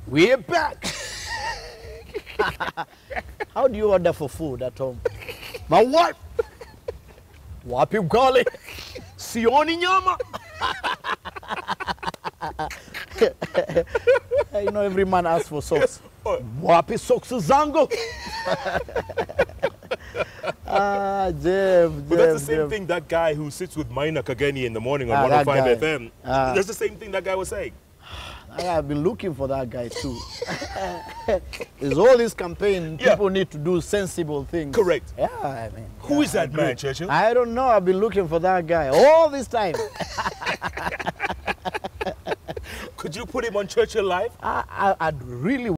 We're back. How do you order for food at home? My wife. Wapi ugali. Sioni nyama. You know, every man asks for socks. Wapi socks zangu. Jeff. But that's the same thing that guy who sits with Maina Kageni in the morning on 105 FM. That's the same thing that guy was saying. I've been looking for that guy too. There's all this campaign. People need to do sensible things. Correct. Yeah, I mean. Who is that man, Churchill? I don't know. I've been looking for that guy all this time. Could you put him on Churchill Live? I'd really